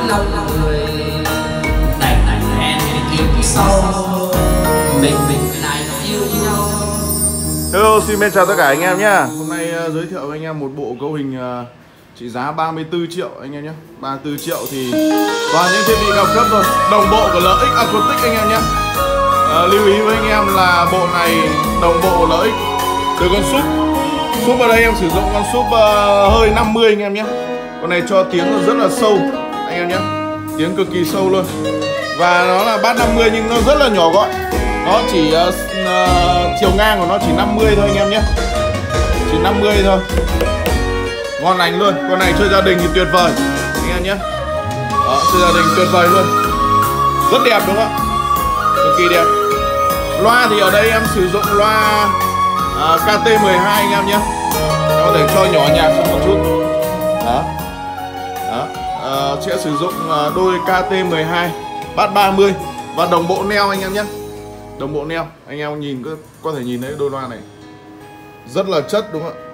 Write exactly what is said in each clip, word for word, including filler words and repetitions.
lòng người đành đành hẹn kiếp sau mình mình lại yêu nhau. Hello, xin bên chào tất cả anh em nhé. Hôm nay uh, giới thiệu với anh em một bộ cấu hình uh, trị giá ba mươi tư triệu anh em nhé. ba mươi tư triệu thì toàn những thiết bị cao cấp thôi, đồng bộ của lờ ích Acoustic anh em nhé. uh, Lưu ý với anh em là bộ này đồng bộ lờ ích từ con súp. Súp ở đây em sử dụng con súp uh, hơi năm mươi anh em nhé. Con này cho tiếng rất là sâu anh em nhé, tiếng cực kỳ sâu luôn. Và nó là bass năm mươi nhưng nó rất là nhỏ gọn. Nó chỉ uh, uh, chiều ngang của nó chỉ năm mươi thôi anh em nhé, chỉ năm mươi thôi, ngon lành luôn. Con này chơi gia đình thì tuyệt vời anh em nhé. Đó, chơi gia đình tuyệt vời luôn, rất đẹp đúng không ạ, cực kỳ đẹp. Loa thì ở đây em sử dụng loa uh, K T mười hai anh em nhé, có thể cho nhỏ nhạc hơn một chút. Đó, đó. Uh, sẽ sử dụng uh, đôi K T mười hai bass ba mươi và đồng bộ neo anh em nhé. Đồng bộ neo, anh em nhìn có, có thể nhìn thấy đôi loa này rất là chất đúng không ạ,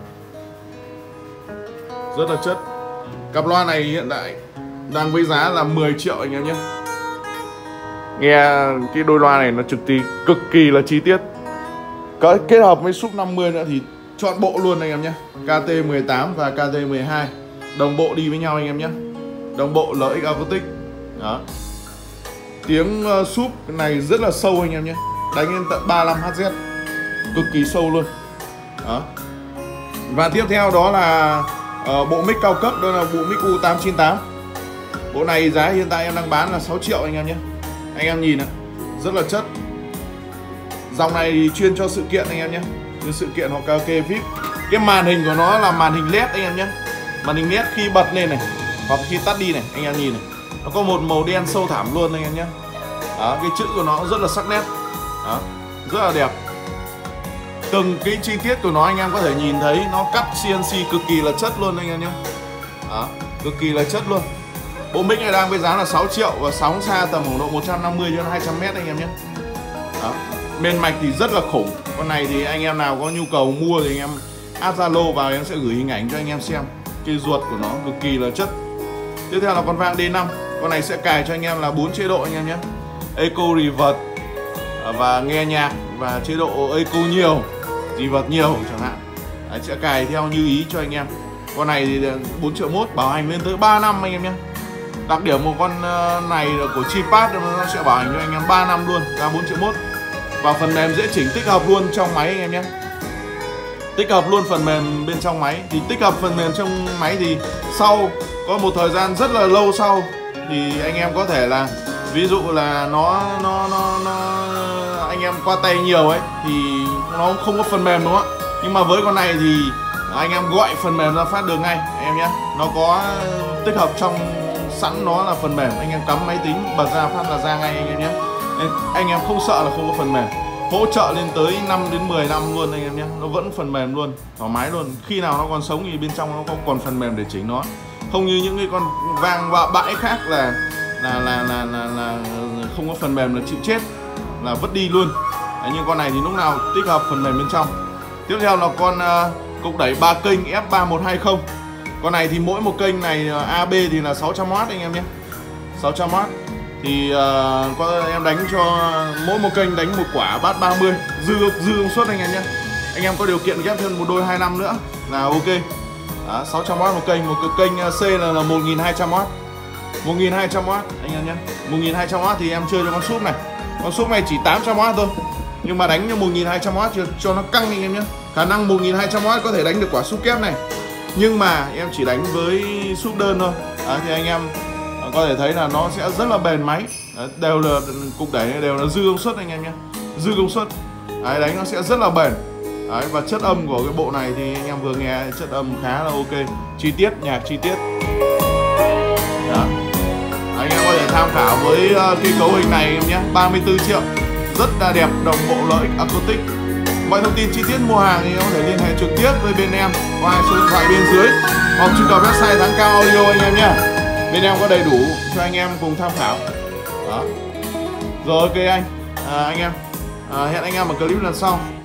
rất là chất. Cặp loa này hiện tại đang với giá là mười triệu anh em nhé. Nghe cái đôi loa này nó trực tí cực kỳ là chi tiết, có kết hợp với súp năm mươi nữa thì chọn bộ luôn anh em nhé. K T mười tám và K T mười hai đồng bộ đi với nhau anh em nhé, đồng bộ lờ ích Acoustic. Đó, tiếng uh, súp này rất là sâu anh em nhé, đánh lên tận ba mươi lăm héc, cực kỳ sâu luôn. Đó. Và tiếp theo đó là uh, bộ mic cao cấp, đó là bộ mic U tám chín tám. Bộ này giá hiện tại em đang bán là sáu triệu anh em nhé. Anh em nhìn này, rất là chất. Dòng này thì chuyên cho sự kiện anh em nhé, như sự kiện hoặc karaoke vê i pê. Cái màn hình của nó là màn hình led anh em nhé, màn hình led khi bật lên này hoặc khi tắt đi này, anh em nhìn này, nó có một màu đen sâu thẳm luôn anh em nhé. Đó, cái chữ của nó rất là sắc nét. Đó, rất là đẹp. Từng cái chi tiết của nó anh em có thể nhìn thấy, nó cắt xê en xê cực kỳ là chất luôn anh em nhé. Đó, cực kỳ là chất luôn. Bộ mic này đang với giá là sáu triệu và sóng xa tầm khoảng độ một trăm năm mươi đến hai trăm mét anh em nhé. Đó, bên mạch thì rất là khủng. Con này thì anh em nào có nhu cầu mua thì anh em add Zalo vào, em sẽ gửi hình ảnh cho anh em xem. Cái ruột của nó cực kỳ là chất. Tiếp theo là con vang D năm. Con này sẽ cài cho anh em là bốn chế độ anh em nhé. Eco, Reverb và nghe nhạc, và chế độ Eco nhiều, Reverb nhiều chẳng hạn. Đấy, sẽ cài theo như ý cho anh em. Con này thì bốn triệu mốt, bảo hành lên tới ba năm anh em nhé. Đặc điểm một con này là của Chipad, nó sẽ bảo hành cho anh em ba năm luôn, ra bốn triệu mốt. Và phần mềm dễ chỉnh, tích hợp luôn trong máy anh em nhé. Tích hợp luôn phần mềm bên trong máy. Thì tích hợp phần mềm trong máy thì sau có một thời gian rất là lâu sau thì anh em có thể là, ví dụ là nó nó nó, nó anh em qua tay nhiều ấy thì nó không có phần mềm đúng không ạ. Nhưng mà với con này thì anh em gọi phần mềm ra phát được ngay anh em nhé. Nó có tích hợp trong sẵn, nó là phần mềm, anh em cắm máy tính bật ra phát là ra ngay anh em nhé. Nên anh em không sợ là không có phần mềm, hỗ trợ lên tới năm đến mười năm luôn anh em nhé. Nó vẫn phần mềm luôn, thoải mái luôn. Khi nào nó còn sống thì bên trong nó không còn phần mềm để chỉnh nó. Không như những cái con vang và bãi khác là là, là là là là không có phần mềm là chịu chết, là vứt đi luôn. Đấy, nhưng con này thì lúc nào tích hợp phần mềm bên trong. Tiếp theo là con uh, cục đẩy ba kênh F ba một hai không. Con này thì mỗi một kênh này A B thì là sáu trăm oát anh em nhé, sáu trăm oát. Thì uh, có em đánh cho mỗi một kênh đánh một quả bass ba mươi, dư dư công suất anh em nhé. Anh em có điều kiện ghép thêm một đôi hai năm nữa là ok. Đó, sáu trăm oát một kênh, một cái kênh C là, là một nghìn hai trăm oát. một nghìn hai trăm oát anh em nhé. một nghìn hai trăm oát thì em chơi cho con súp này. Con súp này chỉ tám trăm oát thôi, nhưng mà đánh cho một nghìn hai trăm oát cho, cho nó căng anh em nhé. Khả năng một nghìn hai trăm oát có thể đánh được quả súp kép này, nhưng mà em chỉ đánh với súp đơn thôi. Đó, thì anh em có thể thấy là nó sẽ rất là bền máy. Đấy, đều là cục đẩy đều là dư công suất anh em nhé, dư công suất. Đấy, đánh nó sẽ rất là bền. Đấy, và chất âm của cái bộ này thì anh em vừa nghe chất âm khá là ok, chi tiết, nhạc chi tiết. Đó. Anh em có thể tham khảo với uh, cái cấu hình này em nhé, ba mươi tư triệu, rất là đẹp, đồng bộ lờ ích Acoustic. Mọi thông tin chi tiết mua hàng thì có thể liên hệ trực tiếp với bên em qua số điện thoại bên dưới hoặc truy cập website Thắng Cao Audio anh em nhé. Bên em có đầy đủ cho anh em cùng tham khảo. Đó. Rồi ok anh, à, anh em à, hẹn anh em ở clip lần sau.